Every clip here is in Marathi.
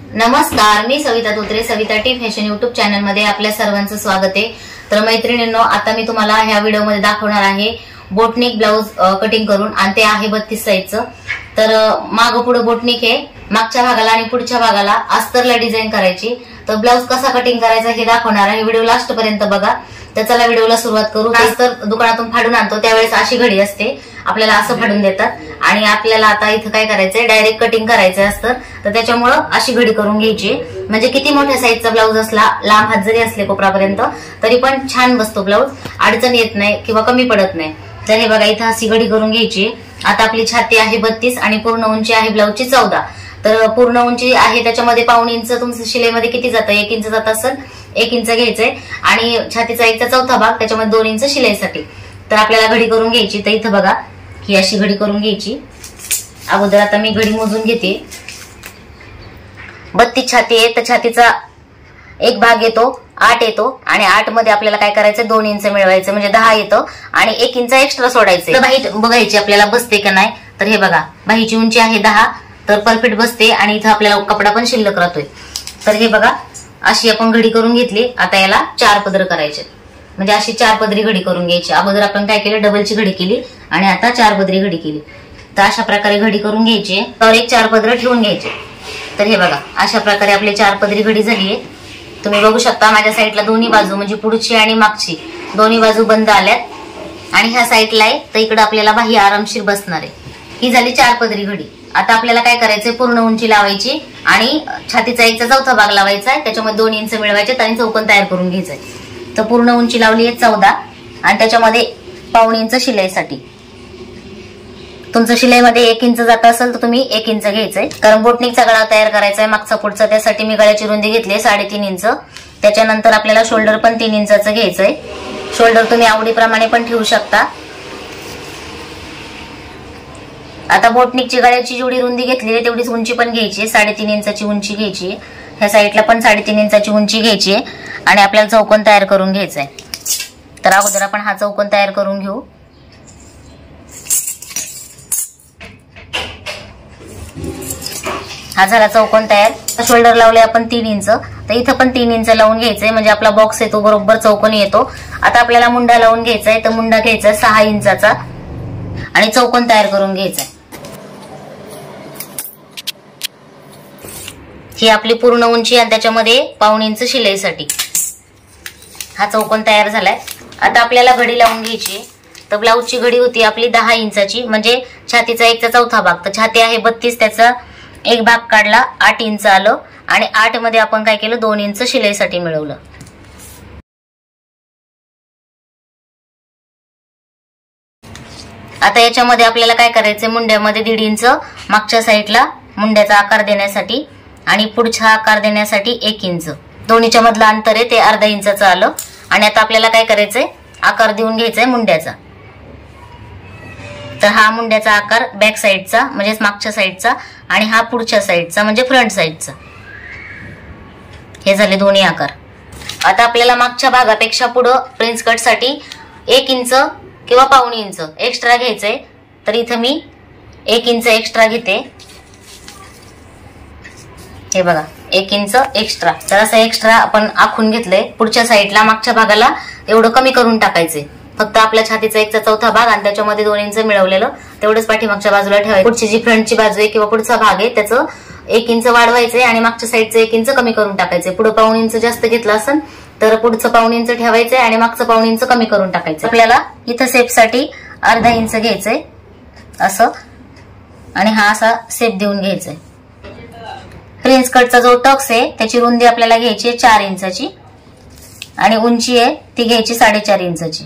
नमस्कार, मी Savita Dhotre, Savita T fashion YouTube channel मध्ये आपल्या सर्वांचं स्वागत आहे। तर मैत्रिणींनो, आता मी तुम्हाला ह्या व्हिडिओ मध्ये दाखवणार आहे बोटनिक ब्लाउज कटिंग करून, आणि ते आहे 32 साईजचं। तर मागं पुढे बोटनिक आहे, मागच्या भागाला आणि पुढच्या भागाला अस्तरला डिझाइन करायची। तर ब्लाउज कसा कटिंग करायचा हे दाखवणार आहे, व्हिडिओ लास्ट पर्यंत बघा। तर चला व्हिडिओला सुरुवात करू। अस्तर दुकानातून फाडून आणतो त्यावेळेस अशी घडी असते, आपल्याला असं फाडून देतात, आणि आपल्याला आता इथं काय करायचंय, डायरेक्ट कटिंग करायचं असतं। तर त्याच्यामुळे अशी घडी करून घ्यायची, म्हणजे किती मोठ्या साईजचा ब्लाउज असला, लांब हात जरी असले कोपरापर्यंत, तरी पण छान बसतो ब्लाउज, अडचण येत नाही किंवा कमी पडत नाही। तर हे बघा, इथं अशी घडी करून घ्यायची। आता आपली छाती आहे 32 आणि पूर्ण उंची आहे ब्लाउजची 14। तर पूर्ण उंची आहे त्याच्यामध्ये पाऊण इंच तुमचं शिलाईमध्ये किती जातं, 1 इंच जात असेल, 1 इंच घ्यायचंय, आणि छातीचा 1/4 भाग त्याच्यामध्ये 2 इंच शिलाईसाठी। तर आपल्याला घडी करून घ्यायची। तर इथं बघा, ही अशी घडी करून घ्यायची। अगोदर आता मी घडी मोजून घेते। 32 छाती आहे, तर छातीचा एक भाग येतो 8 येतो, आणि 8 मध्ये आपल्याला काय करायचं, 2 इंच मिळवायचं, म्हणजे 10 येतं, आणि 1 इंच एक्स्ट्रा सोडायचं। तर बाही बघायची आपल्याला बसते का नाही। तर हे बघा, बाहीची उंची आहे 10, तर परफेक्ट बसते, आणि इथं आपल्याला कपडा पण शिल्लक राहतोय। तर हे बघा, अशी आपण घडी करून घेतली। आता याला 4 पदर करायचे, म्हणजे अशी 4 पदरी घडी करून घ्यायची। अगोदर आपण काय केलं, डबलची घडी केली, आणि आता 4 पदरी घडी केली। तर अशा प्रकारे घडी करून घ्यायची, तर एक 4 पदर ठेवून घ्यायचे। तर हे बघा, अशा प्रकारे आपली 4 पदरी घडी झालीये। तुम्ही बघू शकता, माझ्या साईडला दोन्ही बाजू, म्हणजे पुढची आणि मागची दोन्ही बाजू बंद आल्यात, आणि ह्या साईडला आहे, तर इकडे आपल्याला बाही आरामशीर बसणार आहे। ही झाली 4 पदरी घडी। आता आपल्याला काय करायचंय, पूर्ण उंची लावायची, आणि छातीचा 1/4 भाग लावायचा आहे, त्याच्यामध्ये 2 इंच मिळवायचे, आणि चौकोन तयार करून घ्यायचंय। तर पूर्ण उंची लावली आहे 14, आणि त्याच्यामध्ये पाऊण इंच शिलाईसाठी। तुमचं शिलाईमध्ये 1 इंच जात असेल तर तुम्ही 1 इंच घ्यायचंय, कारण बोटनिकचा गळा तयार करायचा आहे मागचा पुढचा, त्यासाठी मी गळ्याची रुंदी घेतली 3.5 इंच। त्याच्यानंतर आपल्याला शोल्डर पण 3 इंचाचं घ्यायचंय। शोल्डर तुम्ही आवडीप्रमाणे पण ठेवू शकता। आता बोटनिकची गळ्याची जेवढी रुंदी घेतली आहे तेवढीच उंची पण घ्यायची, 3.5 इंचाची उंची घ्यायची। ह्या साईडला पण 3.5 इंचाची उंची घ्यायची, आणि आपल्याला चौकोन तयार करून घ्यायचंय। तर अगोदर आपण हा चौकोन तयार करून घेऊ। हा झाला चौकोन तयार। शोल्डर लावले आपण 3 इंच, तर इथं पण 3 इंच लावून घ्यायचंय, म्हणजे आपला बॉक्स आहे तो बरोबर चौकोन येतो। आता आपल्याला मुंडा लावून घ्यायचा आहे, तर मुंडा घ्यायचा 6 इंचाचा, आणि चौकोन तयार करून घ्यायचा आहे। ही आपली पूर्ण उंची, आणि त्याच्यामध्ये पाऊण इंच शिलाईसाठी हा चौकोन तयार झालाय। आता आपल्याला घडी लावून घ्यायची। तर ब्लाऊजची घडी होती आपली 10 इंचाची, म्हणजे छातीचा 1/4 भाग। तर छाती आहे 32, त्याचा एक भाग काढला, 8 इंच आलं, आणि 8 मध्ये आपण काय केलं, 2 इंच शिलाईसाठी मिळवलं। आता याच्यामध्ये आपल्याला काय करायचंय, मुंड्यामध्ये 1.5 इंच मागच्या साईडला मुंड्याचा आकार देण्यासाठी, आणि पुढचा आकार देण्यासाठी 1 इंच, दोन्हीच्या मधलं अंतर आहे ते अर्धा इंचाचं आलं। आणि आता आपल्याला काय करायचंय, आकार देऊन घ्यायचाय मुंड्याचा। तर हा मुंड्याचा आकार बॅक साईडचा, म्हणजे मागच्या साईडचा, आणि हा पुढच्या साईडचा, म्हणजे फ्रंट साईडचा। हे झाले दोन्ही आकार। आता आपल्याला मागच्या भागापेक्षा पुढं प्रिन्स कट साठी 1 इंच किंवा पाऊण इंच एक्स्ट्रा घ्यायचंय। तर इथं मी 1 इंच एक्स्ट्रा घेते। हे बघा, 1 इंच एक्स्ट्रा। तर असं एक्स्ट्रा आपण आखून घेतलंय पुढच्या साईडला, मागच्या भागाला एवढं कमी करून टाकायचंय। फक्त आपल्या छातीचा 1/4 भाग, आणि त्याच्यामध्ये 2 इंच मिळवलेलं तेवढंच पाठीमागच्या बाजूला ठेवायचं। पुढची जी फ्रंटची बाजू आहे किंवा पुढचा भाग आहे त्याचं 1 इंच वाढवायचंय, आणि मागच्या साईडचं 1 इंच कमी करून टाकायचंय। पुढे पाऊण इंच जास्त घेतलं असेल तर पुढचं पाऊण इंच ठेवायचंय, आणि मागचं पाऊण इंच कमी करून टाकायचं। आपल्याला इथं सेपसाठी अर्धा इंच घ्यायचंय असं, आणि हा असा सेप देऊन घ्यायचंय। प्रिन्स कटचा जो टक्स आहे त्याची रुंदी आपल्याला घ्यायची आहे 4 इंचाची, आणि उंची आहे ती घ्यायची 4.5 इंचाची,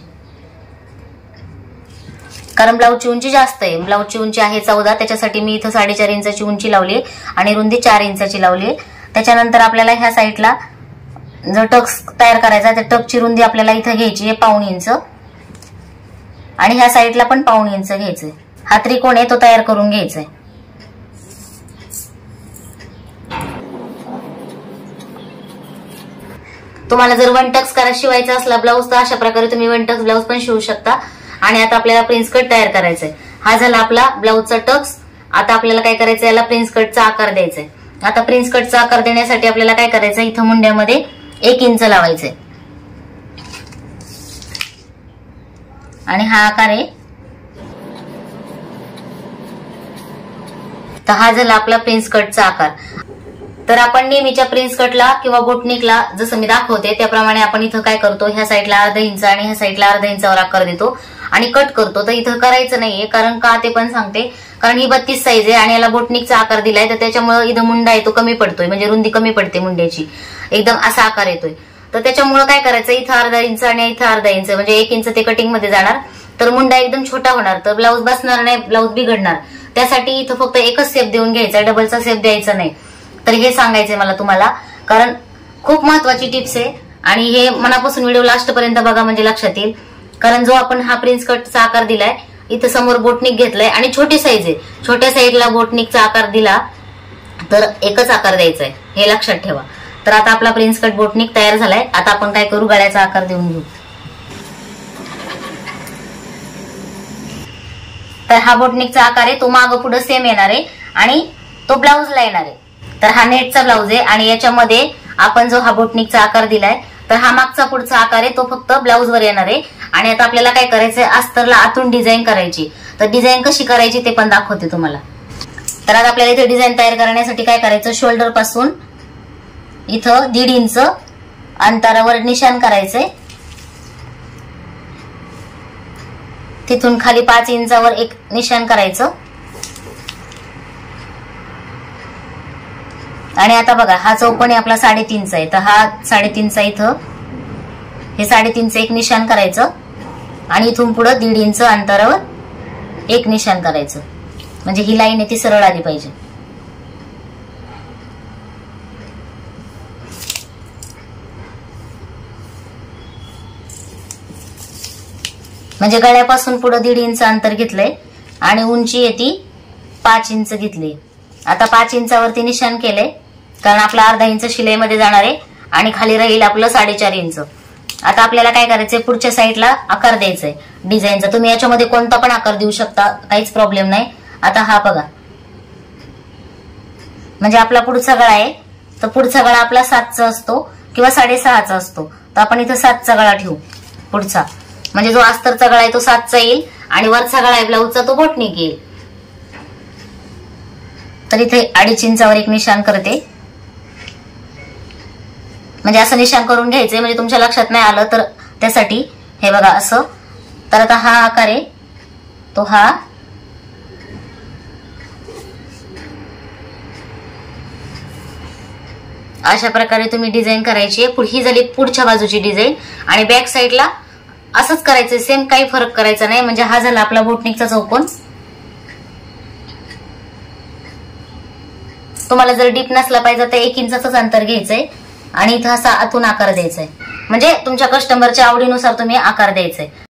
कारण ब्लाऊजची उंची जास्त आहे। ब्लाऊजची उंची आहे 14, त्याच्यासाठी मी इथं 4.5 इंचाची उंची लावली, आणि रुंदी 4 इंचाची लावली। त्याच्यानंतर आपल्याला ह्या साईडला जो टक्स तयार करायचा, त्या टक्सची रुंदी आपल्याला इथं घ्यायची आहे पाऊण इंच, आणि ह्या साईडला पण पाऊण इंच घ्यायचंय। हा त्रिकोण आहे तो तयार करून घ्यायचा आहे। तुम्हाला जर 1 टक्स शिवायचा असला ब्लाऊज, तर अशा प्रकारे तुम्ही 1 टक्स ब्लाऊज पण शिवू शकता। आणि आता आपल्याला प्रिन्स कट तयार करायचा आहे। हा झाला आपला ब्लाऊजचा टक्स। आता आपल्याला काय करायचं, याला प्रिन्स कटचा आकार द्यायचा आहे। आता प्रिन्स कटचा आकार देण्यासाठी आपल्याला काय करायचं, इथं मुंड्यामध्ये 1 इंच लावायचंय आणि हा आकार आहे. तर हा झाला आपला प्रिन्स कटचा आकार. तर आपण नेहमीच्या प्रिन्स कटला किंवा बोटनिकला जसं मी दाखवते त्याप्रमाणे आपण इथं काय करतो, ह्या साईडला अर्धा इंच आणि ह्या साईडला अर्धा इंचावर आकार देतो आणि कट करतो. तर इथं करायचं नाहीये, कारण का ते पण सांगते, कारण ही 32 साईज आहे आणि याला बोटनिकचा आकार दिलाय, तर त्याच्यामुळे इथं मुंडा आहे तो कमी पडतोय, म्हणजे रुंदी कमी पडते मुंड्याची, एकदम असा आकार येतोय. तर त्याच्यामुळे काय करायचं, इथं अर्धा इंच आणि इथं अर्धा इंच म्हणजे 1 इंच ते कटिंग मध्ये जाणार, तर मुंडा एकदम छोटा होणार, तर ब्लाऊज बसणार नाही, ब्लाऊज बिघडणार. त्यासाठी इथं फक्त एकच शेप देऊन घ्यायचा, डबलचा शेप द्यायचा नाही. तर हे सांगायचंय मला तुम्हाला, कारण खूप महत्वाची टिप्स आहे आणि हे मनापासून व्हिडिओ लास्ट पर्यंत बघा म्हणजे लक्षात येईल. कारण जो आपण हा प्रिन्स कटचा आकार दिलाय, इथं समोर बोटनिक घेतलाय आणि छोटी साईज आहे, छोट्या साईजला बोटनिकचा आकार दिला तर एकच आकार द्यायचा आहे, हे लक्षात ठेवा. तर आता आपला प्रिन्स कट बोटनिक तयार झालाय. आता आपण काय करू, गळ्याचा आकार देऊन घेऊ. तर हा बोटनिकचा आकार आहे, तो मागं पुढे सेम येणार आहे आणि तो ब्लाऊजला येणार आहे. तर हा नेटचा ब्लाऊज आहे आणि याच्यामध्ये आपण जो हा बोटनिकचा आकार दिलाय, तर हा मागचा पुढचा आकार आहे, तो फक्त ब्लाऊजवर येणार आहे. आणि आता आपल्याला काय करायचंय, अस्तरला आतून डिझाईन करायची. तर डिझाईन कशी करायची ते पण दाखवते तुम्हाला. तर आता आपल्याला इथे डिझाईन तयार करण्यासाठी काय करायचं, शोल्डर पासून इथं 1.5 इंच अंतरावर निशाण करायचंय, तिथून खाली 5 इंचावर एक निशाण करायचं. आणि आता बघा हा चौकोन आहे आपला 3.5 आहे, तर हा 3.5 इथं हे 3.5 एक निशाण करायचं आणि इथून पुढे 1.5 इंच अंतरावर एक निशाण करायचं, म्हणजे ही लाईन आहे ती सरळ आली पाहिजे. म्हणजे गळ्यापासून पुढे 1.5 इंच अंतर घेतलंय आणि उंची येते 5 इंच घेतली. आता 5 इंचावरती निशाण केलंय, कारण आपला अर्धा इंच शिलाईमध्ये जाणार आहे आणि खाली राहील आपलं 4.5 इंच. आता आपल्याला काय करायचंय, पुढच्या साईडला आकार द्यायचाय डिझाईनचा. तुम्ही याच्यामध्ये कोणता पण आकार देऊ शकता, काहीच प्रॉब्लेम नाही. आता हा बघा, म्हणजे आपला पुढचा गळा आहे, तर पुढचा गळा आपला 7चा असतो किंवा 6.5चा असतो. तर आपण इथं 7चा गळा ठेवू पुढचा, म्हणजे जो अस्तरचा गळा आहे तो 7चा येईल आणि वरचा गळा आहे ब्लाऊजचा तो बोटनिक येईल. तर इथे 2.5 इंचावर एक निशाण करते, म्हणजे असं निशाण करून घ्यायचंय, म्हणजे तुमच्या लक्षात नाही आलं तर त्यासाठी. हे बघा असं. तर आता हा आकार आहे तो हा अशा प्रकारे तुम्ही डिझाईन करायची आहे. ही झाली पुढच्या बाजूची डिझाईन आणि बॅक साईडला असंच करायचंय, सेम, काही फरक करायचा नाही. म्हणजे हा झाला आपला बोटनिकचा चौकोन. तुम्हाला जर डीप नसला पाहिजे तर 1 इंचाचंच अंतर घ्यायचंय आणि इथं असा आतून आकार द्यायचाय, म्हणजे तुमच्या कस्टमरच्या आवडीनुसार तुम्ही आकार द्यायचाय.